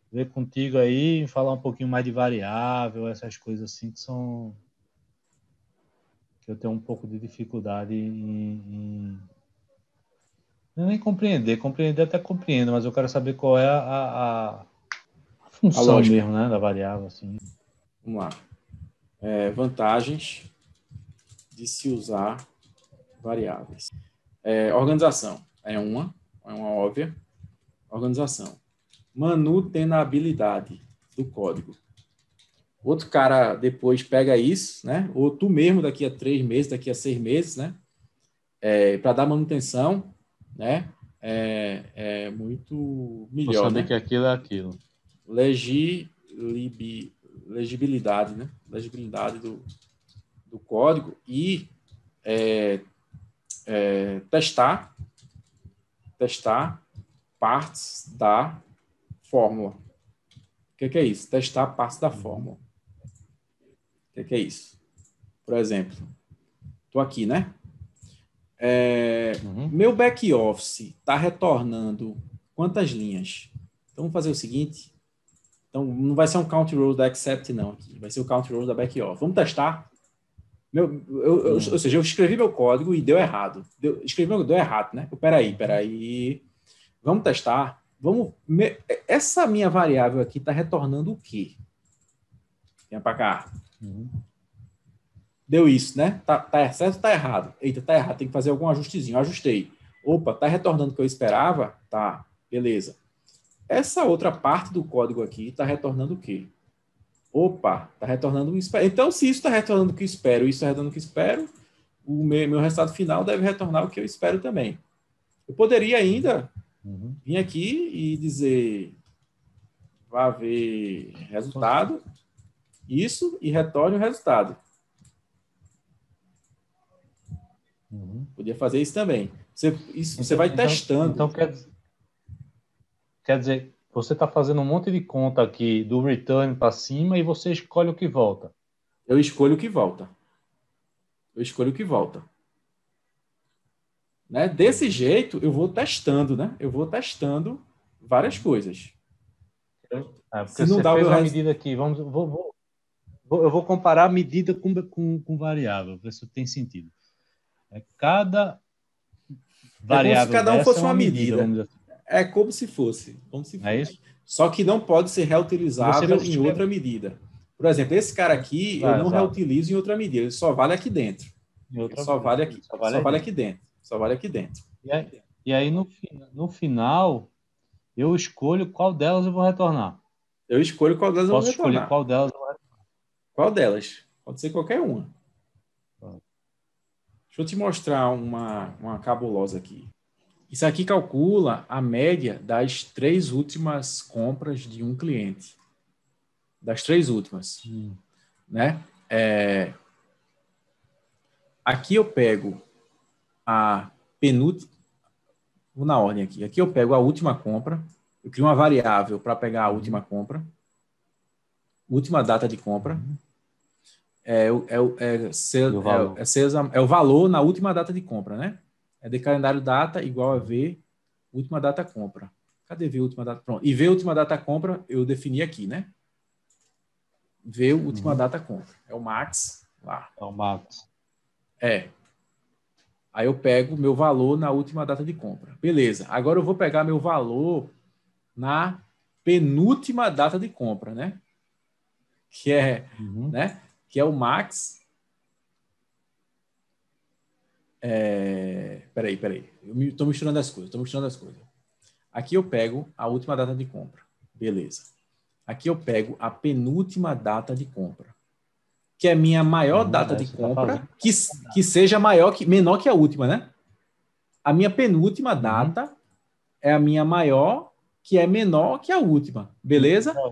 ver contigo aí, falar um pouquinho mais de variável, essas coisas assim que eu tenho um pouco de dificuldade não é nem compreender. Compreender até compreendo, mas eu quero saber qual é a A função lógica. mesmo, né, da variável, assim. Vamos lá. Vantagens de se usar variáveis. Organização. É uma óbvia. Organização. Manutenabilidade do código. Outro cara depois pega isso, né? Ou tu mesmo daqui a 3 meses, daqui a 6 meses, né? Para dar manutenção, né? É muito Vou melhor, saber né? que aquilo é aquilo. Legibilidade, né? Legibilidade do código e é, testar partes da fórmula. O que é isso? Testar partes da fórmula. O que é isso? Por exemplo, estou aqui, né? Uhum. Meu back office está retornando quantas linhas? Então vamos fazer o seguinte. Então não vai ser um count rows da accept não aqui, vai ser o count rows da back office. Vamos testar. Ou seja, eu escrevi meu código e deu errado. Deu errado, né? Peraí. Vamos testar. Essa minha variável aqui está retornando o quê? Vem para cá. Uhum. Deu isso, né? Tá certo ou tá errado? Eita, tá errado, tem que fazer algum ajustezinho. Eu ajustei. Opa, tá retornando o que eu esperava? Tá, beleza. Essa outra parte do código aqui está retornando o quê? Opa, está retornando o que espero. Então, se isso está retornando o que espero e isso está retornando o que espero, o meu resultado final deve retornar o que eu espero também. Eu poderia ainda Uhum. vir aqui e dizer, vá ver resultado, isso, e retorne o resultado. Uhum. Podia fazer isso também. Você Então, vai testando. quer dizer, você está fazendo um monte de conta aqui do return para cima e você escolhe o que volta. Eu escolho o que volta. Eu escolho o que volta. Né? Desse Uhum. jeito, eu vou testando, né? Eu vou testando várias Uhum. coisas. Porque Se não você dá o fez meu uma resultado. medida aqui, eu vou comparar a medida com variável, ver se tem sentido. Cada É como se variável cada um dessa é fosse uma uma medida, medida. vamos dizer assim. É como se fosse. Como se Não é fosse. isso? Só que não pode ser E você vai reutilizável em escrever. outra medida. Por exemplo, esse cara aqui eu Vai, não exato. reutilizo em outra medida. Ele só vale aqui dentro. Em Ele outra só medida. vale aqui. Só vale Só aí vale dentro. aqui dentro. Só vale aqui dentro. E aí no final, eu escolho qual delas eu vou retornar. Eu escolho qual delas eu vou Posso escolher retornar. qual delas eu vou Qual delas? Pode ser qualquer uma. retornar. Deixa eu te mostrar uma cabulosa aqui. Isso aqui calcula a média das 3 últimas compras de um cliente. Das 3 últimas. Né? Aqui eu pego a penúltima. Vou na ordem aqui. Aqui eu pego a última compra. Eu crio uma variável para pegar a última Uhum. compra. Última data de compra. Uhum. E o valor. É o valor na última data de compra, né? É de calendário data igual a V última data compra. Cadê V última data? Pronto. E V última data compra eu defini aqui, né? V última Uhum. data compra. É o max lá. É o Max. É. Aí eu pego meu valor na última data de compra. Beleza. Agora eu vou pegar meu valor na penúltima data de compra, né? Que é, Uhum. né? Que é o max. Peraí. Eu estou misturando as coisas. Aqui eu pego a última data de compra. Beleza. Aqui eu pego a penúltima data de compra, que é minha maior data de Você está compra, fazendo. que seja menor que a última, né? A minha penúltima Uhum. data é a minha maior, que é menor que a última. Beleza?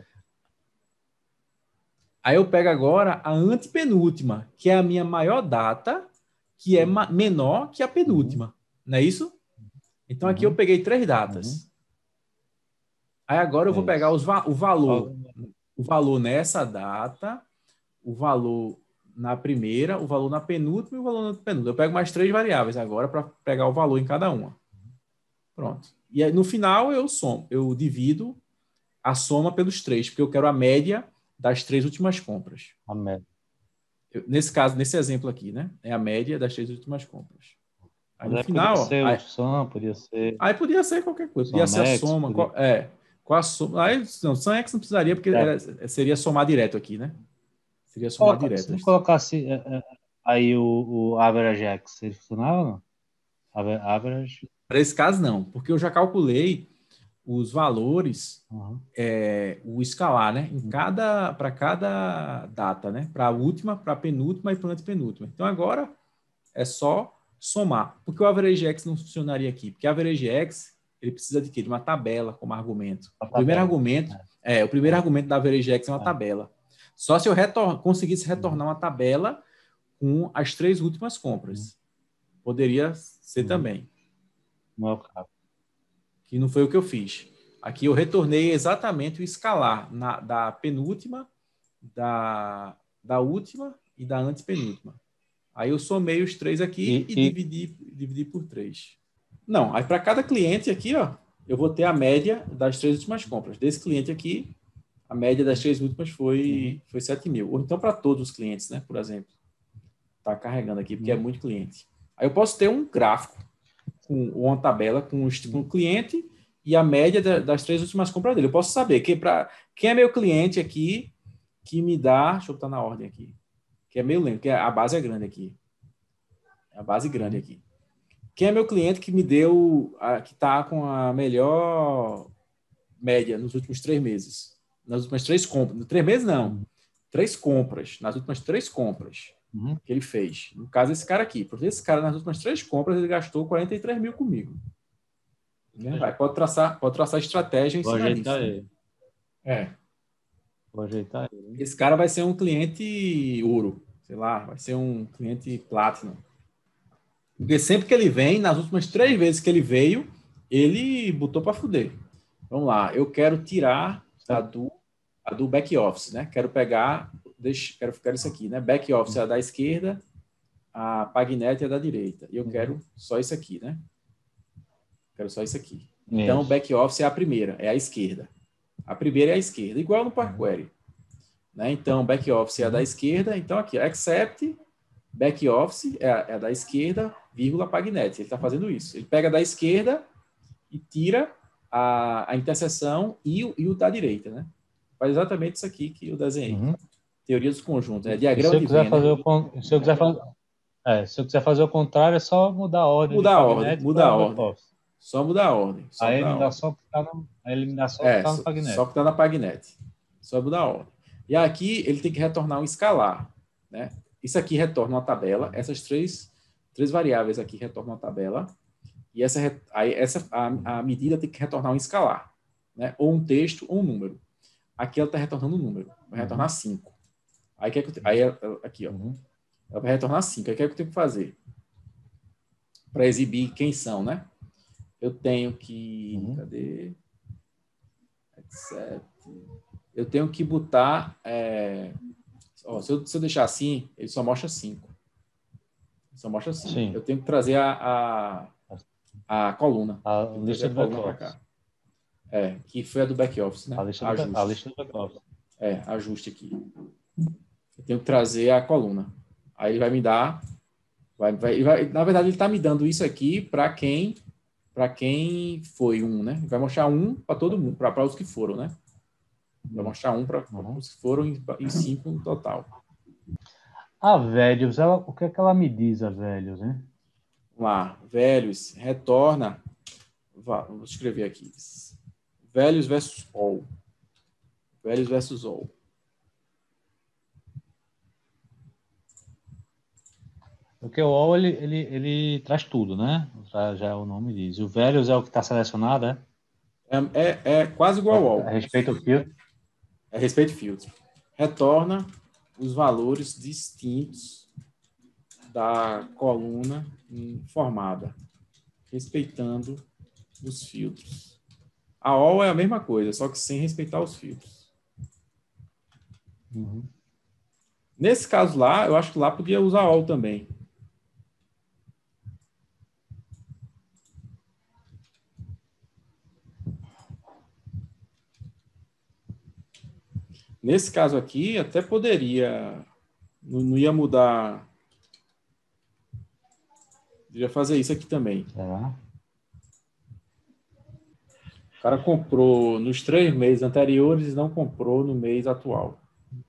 Aí eu pego agora a antepenúltima, que é a minha maior data, que é menor que a Uhum. penúltima. Não é isso? Então aqui eu Uhum. peguei 3 Uhum. datas. Aí agora eu vou É pegar isso. o valor nessa data, o valor na primeira, o valor na penúltima e o valor na penúltima. Eu pego mais 3 variáveis agora para pegar o valor em cada uma. Pronto. E aí, no final eu divido a soma pelos 3, porque eu quero a média das 3 últimas compras. A média. Nesse caso, nesse exemplo aqui, né? É a média das 3 últimas compras. Aí Mas no aí podia final, ser ó, o SAM, podia ser aí podia ser qualquer o coisa, podia ser a SAMEX, soma. podia... Qual a soma? Aí não, SAMEX não precisaria, porque É. seria somar direto aqui, né? Seria somar Se direto. eu colocasse aí o Average X, ele funcionava ou não? Average. Para esse caso, não, porque eu já calculei os valores, Uhum. o escalar, né? Para cada data, né? Para a última, para a penúltima e para a antepenúltima. Então agora é só somar. Por que o Average X não funcionaria aqui? Porque o Average X ele precisa de quê? De uma tabela como argumento. A O primeiro tabela. argumento É, o primeiro argumento da Average X é uma é. tabela. Só se eu conseguisse Uhum. retornar uma tabela com as 3 últimas Uhum. compras. Poderia ser Uhum. também. Não é o caso. Que não foi o que eu fiz. Aqui eu retornei exatamente o escalar da penúltima, da última e da antepenúltima. Aí eu somei os 3 aqui e E dividi por 3. Não, aí para cada cliente aqui, ó, eu vou ter a média das 3 últimas compras. Desse cliente aqui, a média das 3 últimas uhum. foi 7 mil. Ou então para todos os clientes, né? Por exemplo. Está carregando aqui, porque é Uhum. muito cliente. Aí eu posso ter um gráfico ou uma tabela com o Uhum. cliente e a média das 3 últimas compras dele. Eu posso saber quem é meu cliente aqui que me dá. Deixa eu botar na ordem aqui. Que é meio lento, que a base é grande aqui. É a base grande Uhum. aqui. Quem é meu cliente que me deu, que está com a melhor média nos últimos 3 meses? Nas últimas 3 compras. 3 meses, não. Uhum. 3 compras. Nas últimas 3 compras Uhum. que ele fez. No caso, esse cara aqui. Porque esse cara, nas últimas 3 compras, ele gastou 43 mil comigo. Né? Pode traçar estratégia em Vou cima ajeitar disso. Né? ele. É. Vou ajeitar ele. Esse cara vai ser um cliente ouro. Sei lá, vai ser um cliente platinum. Porque sempre que ele vem, nas últimas 3 vezes que ele veio, ele botou para fuder. Vamos lá, eu quero tirar Certo? a do back office, né? Quero pegar, quero isso aqui, né? Back office é a da esquerda, a Pagnet é a da direita. E eu Uhum. quero só isso aqui, né? Quero só isso aqui. Então, Isso. back office é a primeira, é a esquerda. A primeira é a esquerda, igual no Power Uhum. Query. Né? Então, back office é a da Uhum. esquerda. Então, aqui, accept, back office é a da esquerda, vírgula, Pagnet. Ele está fazendo isso. Ele pega da esquerda e tira a interseção e o da direita, né? Faz exatamente isso aqui que eu desenhei. Uhum. Teoria dos conjuntos. É E se diagrama eu de quiser Venn, né? fazer se eu quiser fazer, se eu quiser fazer o contrário, é só mudar a ordem de Mudar a ordem, Pagnet muda a para ordem. back-office. Só mudar a ordem, só Aí mudar ele a me dá ordem. só o que está no, aí ele me dá só o que É, tá no só Pagnet. que está na Pagnet. Só mudar a ordem. E aqui ele tem que retornar um escalar, né? Isso aqui retorna uma tabela. Essas três variáveis aqui retornam uma tabela. E a medida tem que retornar um escalar, né? Ou um texto ou um número. Aqui ela está retornando um número. Vai retornar Uhum. 5. Aqui, ó. Uhum. Ela vai retornar 5. Aí o que é que eu tenho que fazer? Para exibir quem são, né? Eu tenho que. Uhum. Cadê? Eu tenho que botar. Se eu deixar assim, ele só mostra 5. Só mostra 5. Sim. Eu tenho que trazer a coluna. A Tenho que trazer lista a do coluna para back-office. cá. Que foi a do back-office, A né? lista a Ajuste. lista do back-office. Ajuste aqui. Eu tenho que trazer a coluna. Aí ele vai me dar. Na verdade, ele está me dando isso aqui para quem foi um, né? Vai mostrar um para todo mundo, para os que foram, né? Vai mostrar um para Uhum. os que foram e 5 no total. A Velhos, o que é que ela me diz, a Velhos, hein? Vamos lá. Velhos, retorna. Vou escrever aqui. Velhos versus all. Velhos versus all. Porque o all, ele traz tudo, né? Já o nome diz. E o Velhos é o que está selecionado, é? É quase É o igual que ao. respeita o filtro. É respeito filtro. Retorna os valores distintos da coluna formada, respeitando os filtros. A all é a mesma coisa, só que sem respeitar os filtros. Uhum. Nesse caso lá, eu acho que lá podia usar all também. Nesse caso aqui, até poderia... Não ia mudar... Poderia fazer isso aqui também. Será? O cara comprou nos 3 meses anteriores e não comprou no mês atual.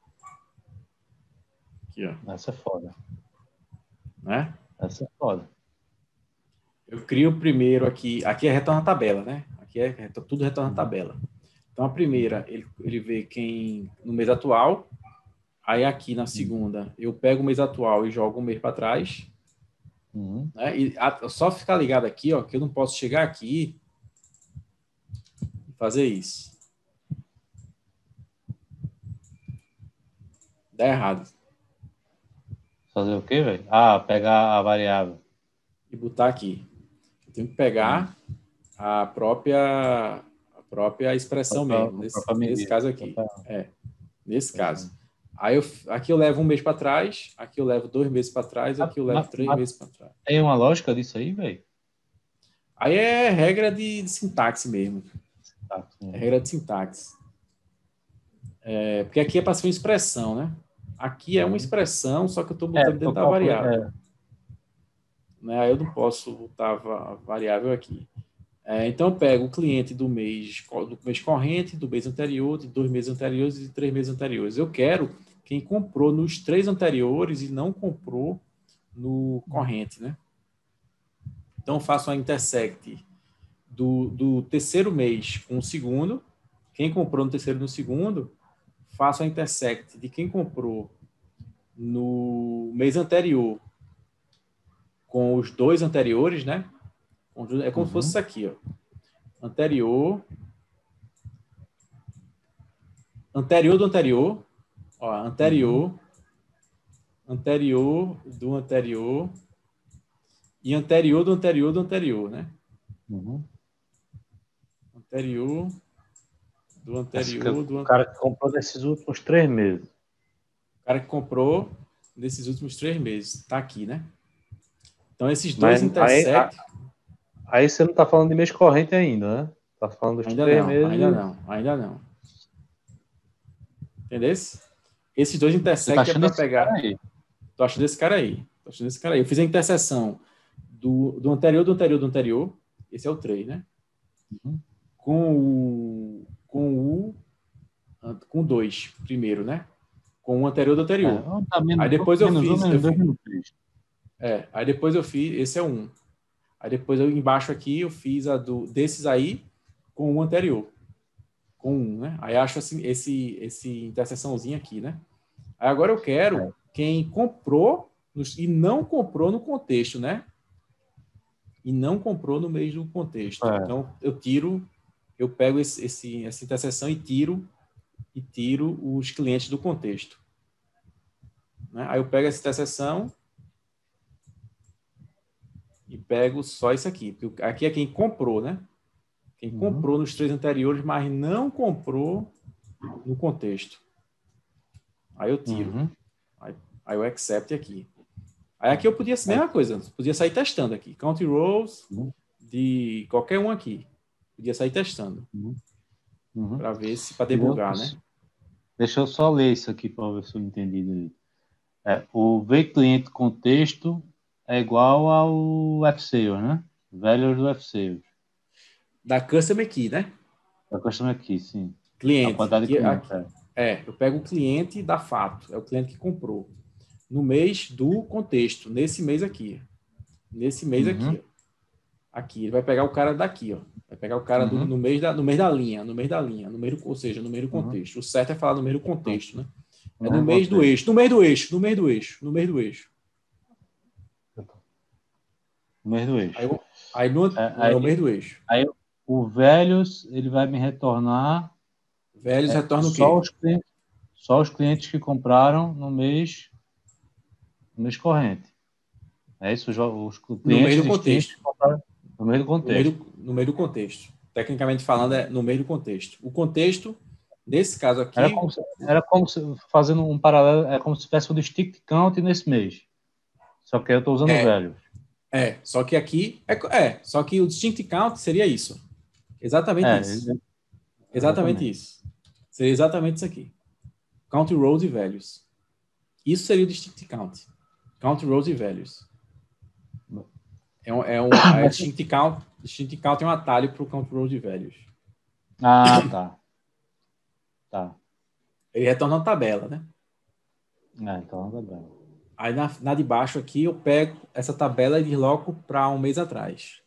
Aqui, ó. Essa é foda. Né? Essa é foda. Eu crio o primeiro aqui. Aqui é retorno à tabela, né? Aqui é tudo retorno à tabela. Então, a primeira, ele vê quem no mês atual. Aí, aqui na segunda, eu pego o mês atual e jogo um mês para trás. Né? E só ficar ligado aqui, ó, que eu não posso chegar aqui e fazer isso. Dá errado. Fazer o quê, velho? Ah, pegar a variável. E botar aqui. Eu tenho que pegar a própria expressão mesmo, nesse caso aqui. Nesse caso. Aí aqui eu levo um mês para trás, aqui eu levo 2 meses para trás, aqui eu levo 3 meses para trás. Tem uma lógica disso aí, velho? Aí é regra de sintaxe mesmo. É regra de sintaxe. Porque aqui é para ser uma expressão, né? Aqui é uma expressão, só que eu estou botando dentro da variável. Né? Aí eu não posso botar a variável aqui. Então, eu pego o cliente do mês corrente, do mês anterior, de 2 meses anteriores e de 3 meses anteriores. Eu quero quem comprou nos 3 anteriores e não comprou no corrente, né? Então, eu faço a intersect do terceiro mês com o segundo. Quem comprou no terceiro e no segundo, faço a intersect de quem comprou no mês anterior com os 2 anteriores, né? É como se fosse isso aqui, ó. Anterior do anterior, ó, anterior do anterior e anterior do anterior do anterior, né? Anterior do anterior do o cara que comprou nesses últimos 3 meses. O cara que comprou nesses últimos 3 meses, tá aqui, né? Então esses dois intersect. Aí você não tá falando de mês corrente ainda, né? Tá falando dos 3 meses. Ainda não. Entendeu? Esses dois intersect é para pegar. Tô achando esse cara aí. Eu fiz a interseção do anterior do anterior do anterior. Esse é o 3, né? Com o 2 primeiro, né? Com o anterior do anterior. Aí depois eu fiz. Aí depois eu fiz. Esse é 1. Aí depois eu embaixo aqui eu fiz a desses aí com o anterior. Com 1, né? Aí acho assim, esse interseçãozinho aqui, né? Aí agora eu quero quem comprou e não comprou no contexto, né? E não comprou no mês do contexto. Então eu pego essa interseção e tiro os clientes do contexto. Né? Aí eu pego essa interseção e pego só isso aqui. Porque aqui é quem comprou, né? Quem comprou nos 3 anteriores, mas não comprou no contexto. Aí eu tiro. Aí eu accept aqui. Aí aqui eu podia ser a mesma coisa. Podia sair testando aqui. Count rows de qualquer um aqui. Podia sair testando. Para ver se, para debugar, né? Deixa eu só ler isso aqui para ver se eu entendi direito. O V-cliente contexto é igual ao F-Sales, né? Values do F-Sales. Da Customer Key, né? Da Customer Key, sim. Cliente. A quantidade de cliente, eu pego o cliente da fato. É o cliente que comprou. No mês do contexto. Nesse mês aqui. Nesse mês aqui. Ó. Aqui. Ele vai pegar o cara daqui, ó. Vai pegar o cara no mês da linha. Ou seja, no meio do contexto. O certo é falar no meio do contexto, né? É no mês do eixo. No mês do eixo. No mês do eixo. No mês do eixo. No mês do eixo. Aí o mês do eixo. Aí o velhos, ele vai me retornar. Velhos retorna o quê? Só os clientes que compraram no mês corrente. É isso? Os clientes no meio do contexto. No meio do contexto. No meio do contexto. Tecnicamente falando, é no meio do contexto. O contexto, nesse caso aqui... Era como se, fazendo um paralelo, é como se tivesse o distinct count nesse mês. Só que eu estou usando velhos. Só que aqui... só que o distinct count seria isso. Exatamente isso. Exatamente isso. Seria exatamente isso aqui. count rows e values. Isso seria o distinct count. Count rows e values. A distinct count é um atalho para o count rows e values. Ah, tá. Tá. Ele retorna uma tabela, né? Então tá bem. Aí na de baixo aqui eu pego essa tabela e desloco para um mês atrás.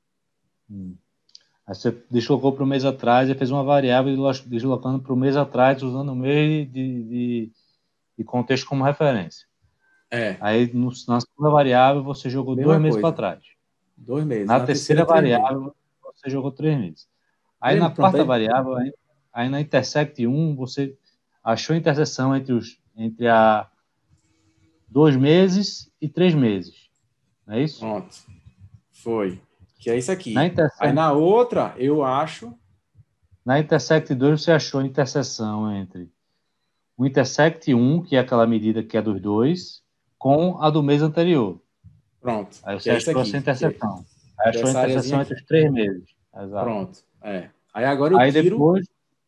Aí você deslocou para o mês atrás e fez uma variável deslocando para o mês atrás, usando o mês de contexto como referência. Aí na segunda variável você jogou Mesma 2 meses coisa. para trás. 2 meses. Na terceira 3 meses. variável você jogou 3 meses. Aí Lembra? na Pronto, quarta variável, aí na intersect 1, você achou a interseção entre a 2 meses e 3 meses. Não é isso? Pronto. Foi. Que é isso aqui. Na intersect, Aí na outra eu acho. na intersect 2 você achou a interseção entre o intersect 1, que é aquela medida que é dos dois, com a do mês anterior. Pronto. Aí Que você é isso achou aqui. essa interseção. Aí Que é achou a essa areazinha interseção aqui. entre os 3 meses. Exato. Pronto. Aí agora eu Aí tiro. depois.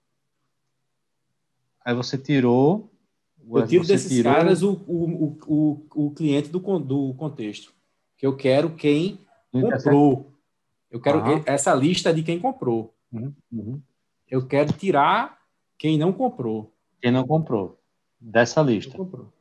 Aí você tirou. Eu tiro Você desses tirou. caras o cliente do contexto. Que eu quero quem comprou. Eu quero essa lista de quem comprou. Uhum. Eu quero tirar quem não comprou. Quem não comprou. Dessa lista. Não comprou.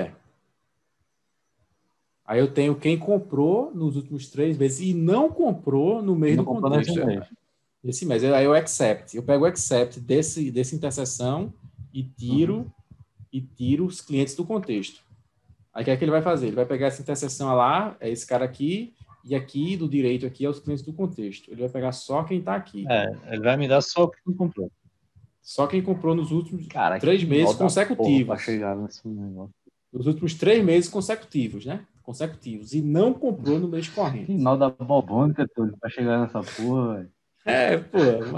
Aí eu tenho quem comprou nos últimos 3 meses e não comprou no mês Não do comprou nesse contexto. mês. Esse mês. Aí eu accept. Eu pego o accept dessa interseção e tiro os clientes do contexto. Aí o que é que ele vai fazer? Ele vai pegar essa interseção lá, é esse cara aqui, e aqui do direito aqui é os clientes do contexto. Ele vai pegar só quem está aqui. Ele vai me dar só o que não comprou. Só quem comprou nos últimos 3 que meses nó da porra consecutivos. pra chegar nesse negócio. Nos últimos 3 meses consecutivos, né? Consecutivos. E não comprou no mês Que corrente. nó da bobônica, Túlio, pra chegar nessa porra, velho. Pô,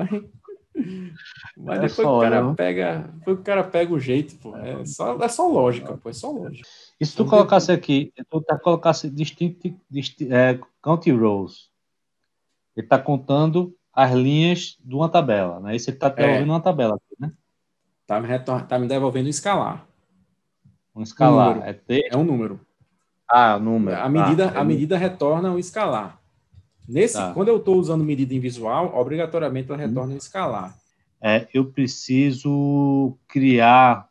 mas depois só, o cara né? pega. Depois o cara pega o jeito, pô. É só lógica, pô. É só lógica. E se tu colocasse aqui, tu colocasse count rows, ele tá contando as linhas de uma tabela, né? Isso ele tá devolvendo uma tabela aqui, né? Tá me devolvendo um escalar. Um Um escalar. número. É texto. É um número. Número. A medida retorna um escalar. Quando eu estou usando medida em visual, obrigatoriamente ela retorna um escalar. Eu preciso criar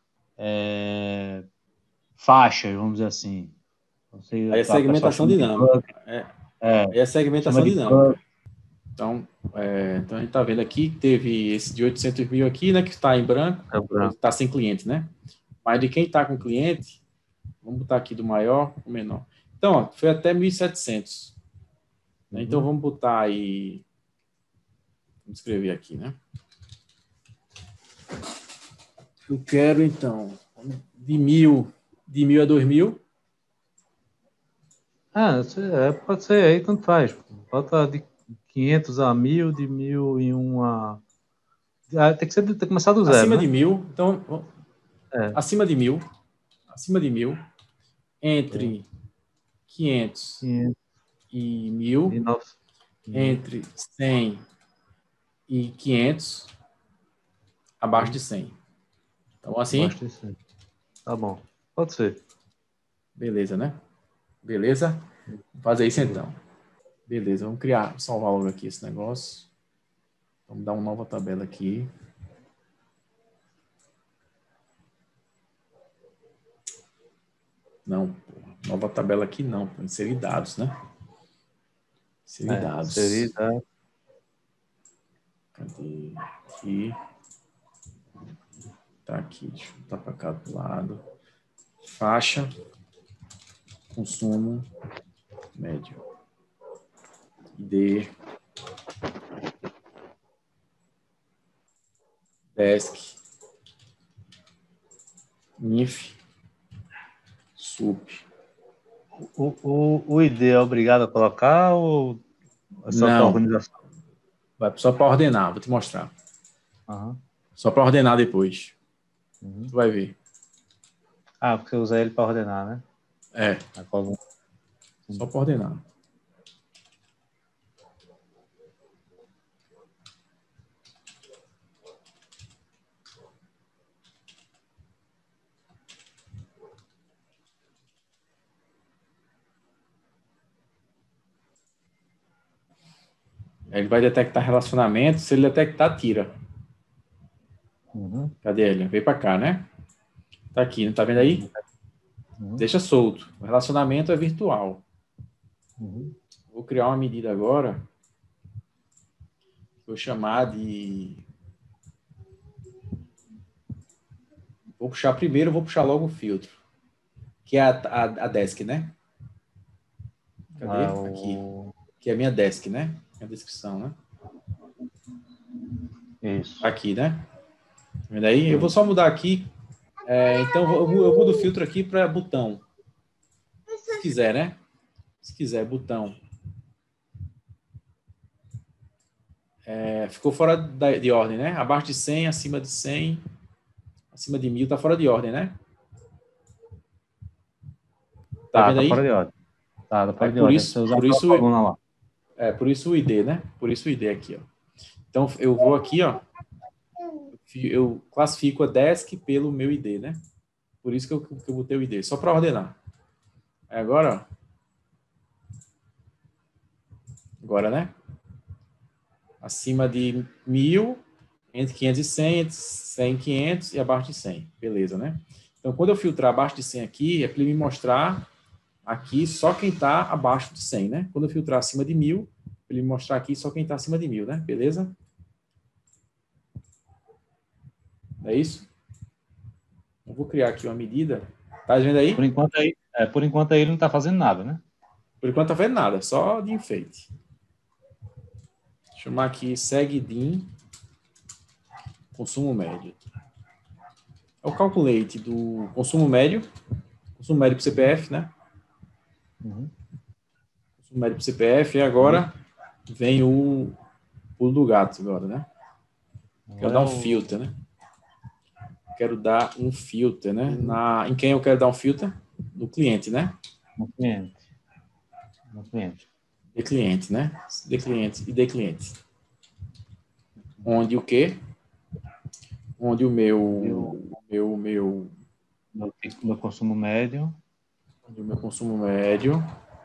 faixas, vamos dizer assim. Aí é segmentação dinâmica. Aí é segmentação dinâmica. Então, a gente está vendo aqui que teve esse de 800 mil aqui, né, que está em branco, está sem cliente, né? Mas de quem está com cliente, vamos botar aqui do maior para o menor. Então, ó, foi até 1.700. Né? Então, vamos botar aí... Vamos escrever aqui, né? Eu quero, então, de 1.000 a 2.000. Pode ser, aí tanto faz. Bota de 500 a 1.000, de 1.000 em uma... tem que começar do zero, Acima né? de 1.000, então, acima de 1.000, entre 500 e 1.000, entre 100 e 500, abaixo de 100. Então, assim? Abaixo de 100. Tá bom. Pode ser. Beleza, né? Beleza? Vamos fazer isso então. Beleza, vamos salvar logo aqui esse negócio. Vamos dar uma nova tabela aqui. Não, nova tabela aqui não. Inserir dados, né? Inserir dados. Inserir dados. Cadê? Aqui. Tá aqui. Deixa eu botar para cá do lado. Faixa. Consumo. Médio. ID. Desk. INF. SUP. O ID é obrigado a colocar ou é só para organização? Vai só para ordenar, vou te mostrar. Só para ordenar depois. Tu vai ver. Porque usa ele para ordenar, né? Só para ordenar. Ele vai detectar relacionamento. Se ele detectar, tira. Uhum. Cadê ele? Veio para cá, né? Tá aqui, não tá vendo aí? Uhum. Deixa solto. O relacionamento é virtual. Uhum. Vou criar uma medida agora. Vou chamar de... Vou puxar primeiro, vou puxar logo o filtro. Que é a desk, né? Cadê? Aqui. Que é a minha desk, né? A descrição, né? Isso. Aqui, né? Tá vendo aí? Eu vou só mudar aqui. Então, eu mudo o filtro aqui para botão. Se quiser, né? Se quiser, botão. Ficou fora de ordem, né? Abaixo de 100, acima de 100, acima de 1000, tá fora de ordem, né? Tá vendo Tá aí? fora de ordem. Tá fora de Por ordem. Deve ser isso, usar por aquela isso, coluna lá. por isso o ID, né? Por isso o ID aqui, ó. Então, eu vou aqui, ó. Eu classifico a desk pelo meu ID, né? Por isso que eu botei o ID, só para ordenar. Agora, ó. Agora, né? Acima de 1000, entre 500 e 100, entre 100 e 500 e abaixo de 100. Beleza, né? Então, quando eu filtrar abaixo de 100 aqui, é para ele me mostrar aqui só quem está abaixo de 100, né? Quando eu filtrar acima de 1000, ele me mostrar aqui só quem está acima de 1000, né? Beleza? É isso? Eu vou criar aqui uma medida. Tá vendo aí? Por enquanto aí ele não está fazendo nada, né? Por enquanto tá vendo nada, só de enfeite. Vou chamar aqui SegDin consumo médio. É o calculate do consumo médio para o CPF, né? Uhum. Consumo médio para o CPF, e agora vem o pulo do gato agora, né? Quero dar um filter, né? Quero dar um filter, né? Em quem eu quero dar um filter? No cliente, né? No cliente. No cliente. De cliente, né? De cliente e de cliente. Onde o quê? Onde o Meu consumo médio. onde o meu consumo médio,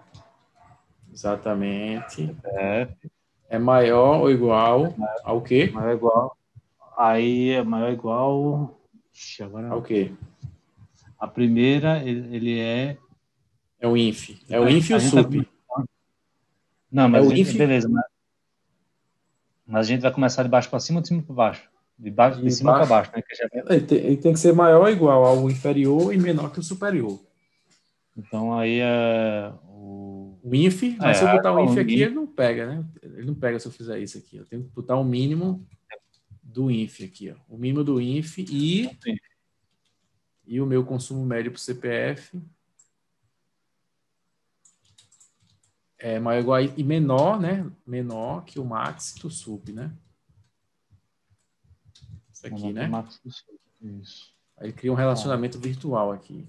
exatamente, é maior ou igual ao quê? Maior ou igual. Aí é maior ou igual. Ao Agora. quê? A primeira, ele é. É o INF. É o INF e A o gente vai SUP. começar. Não, É mas o a gente. INF Beleza, mas a gente vai começar de baixo para cima ou de cima para baixo? De de cima para baixo. baixo, né? Ele tem que ser maior ou igual ao inferior e menor que o superior. Então aí é. O INF, mas se eu A botar o INF coluna aqui, ele não pega, né? Ele não pega se eu fizer isso aqui. Eu tenho que botar o mínimo do INF aqui, ó. O mínimo do INF e o meu consumo médio para o CPF é maior ou igual e menor, né? Menor que o max do SUP, né? Isso aqui, menor que o né? max do sul. Isso. Aí cria um relacionamento virtual aqui.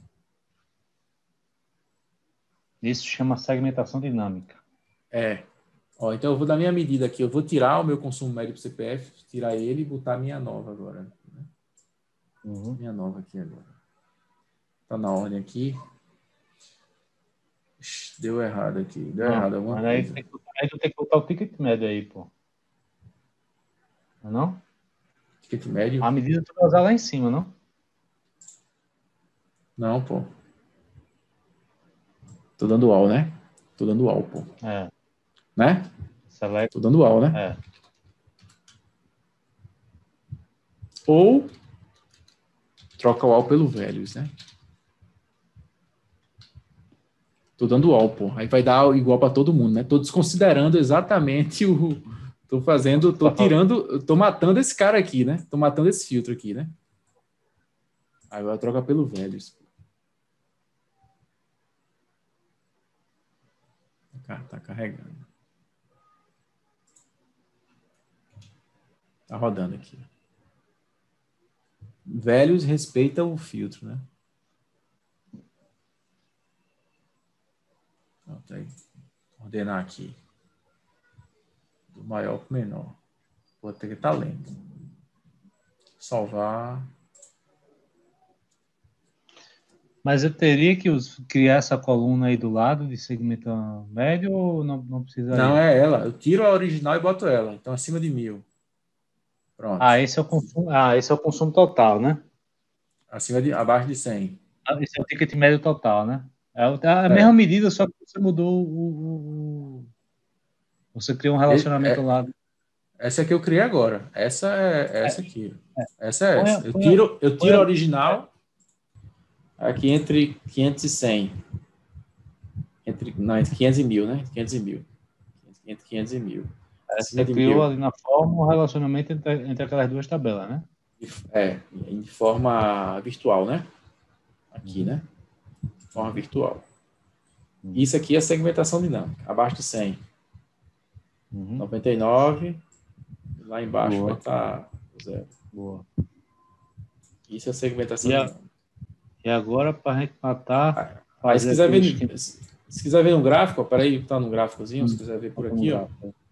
Isso chama segmentação dinâmica. Ó, então eu vou dar minha medida aqui. Eu vou tirar o meu consumo médio para o CPF, tirar ele e botar a minha nova agora. Né? Uhum. Minha nova aqui agora. Tá na ordem aqui. Deu errado aqui. Deu errado alguma Mas coisa. aí tu tem que botar o ticket médio aí, pô. Não? Ticket médio? A medida tu vai usar lá em cima, não? Não, pô. Tô dando all, né? Tô dando all, pô. Né? Select. Tô dando all, né? Ou troca o all pelo velhos, né? Tô dando all, pô. Aí vai dar igual para todo mundo, né? Tô desconsiderando exatamente o. Tô matando esse cara aqui, né? Tô matando esse filtro aqui, né? Agora troca pelo velhos. Tá carregando. Tá rodando aqui. Velhos respeita o filtro, né? Pronto, aí. Ordenar aqui. Do maior para o menor. Vou ter que estar lento. Salvar. Mas eu teria que criar essa coluna aí do lado de segmento médio ou não precisaria? Não, é ela. Eu tiro a original e boto ela. Então, acima de 1.000. Pronto. Esse é o consumo, esse é o consumo total, né? Abaixo de 100. Esse é o ticket médio total, né? É a mesma medida, só que você mudou você criou um relacionamento lá. Essa aqui eu criei agora. Essa é essa aqui. Essa é essa. Eu tiro a original aqui entre 500 e 100. Entre 500 e 1.000, né? 500 e 1.000. Entre 500 e 1.000. Você criou ali na forma um relacionamento entre aquelas duas tabelas, né? De forma virtual, né? Aqui, né? De forma virtual. Isso aqui é segmentação dinâmica. Abaixo de 100. 99. Lá embaixo botar 0. Boa. Isso é segmentação dinâmica. E agora, para a gente matar... Se quiser ver no gráfico, peraí, tá no gráficozinho, se quiser ver por aqui, ó.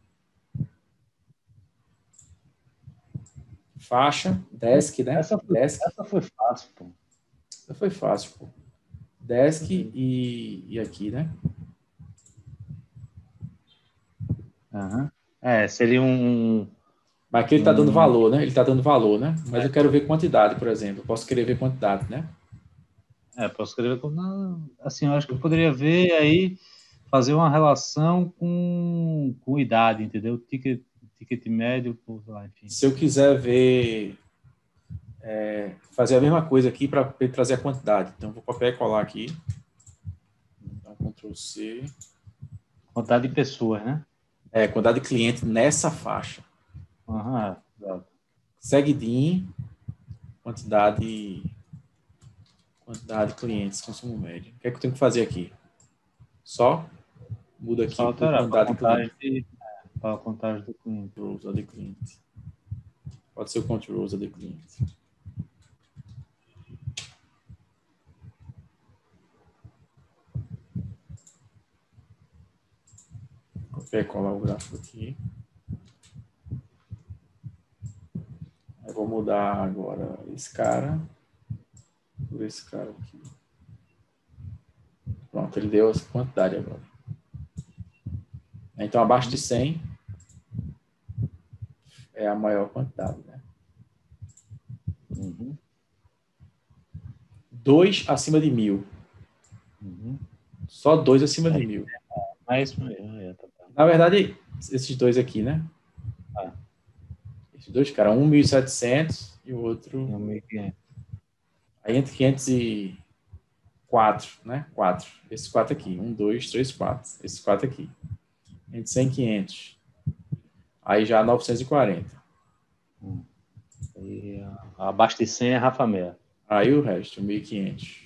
Faixa, desk, né? Essa foi fácil, pô. Essa foi fácil, pô. Desk e aqui, né? Seria um... Mas aqui ele tá dando valor, né? Ele tá dando valor, né? Mas eu quero ver quantidade, por exemplo. Eu posso querer ver quantidade, né? Posso escrever assim, eu acho que eu poderia ver aí, fazer uma relação com idade, entendeu? Ticket médio, enfim. Se eu quiser ver, fazer a mesma coisa aqui para trazer a quantidade. Então, vou copiar e colar aqui. Então, Ctrl+C. Quantidade de pessoas, né? Quantidade de cliente nessa faixa. Exato. Segdim, quantidade de clientes, consumo médio. O que é que eu tenho que fazer aqui? Só muda aqui a quantidade de cliente. Para a contagem do cliente. Control de cliente. Pode ser o control de cliente. Vou colar o gráfico aqui. Eu vou mudar agora esse cara por esse cara aqui. Pronto, ele deu essa quantidade agora. Então, abaixo de 100 é a maior quantidade, né? 2 acima de 1.000. Só 2 acima de 1.000. Na verdade, esses dois aqui, né? Esses dois, cara, 1.700 e o outro... 1.500. Aí entre 500 e 4, né? 4. Esses 4 aqui. 1, 2, 3, 4. Esses 4 aqui. Entre 100 e 500. Aí já 940. E abaixo de 100 é Rafa Meia. Aí o resto, 1.500.